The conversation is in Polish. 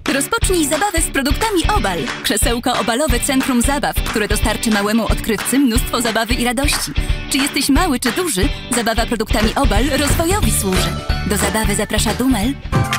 Rozpocznij zabawę z produktami Obal. Krzesełko obalowe Centrum Zabaw, które dostarczy małemu odkrywcy mnóstwo zabawy i radości. Czy jesteś mały czy duży, zabawa produktami Obal rozwojowi służy. Do zabawy zaprasza Dumel.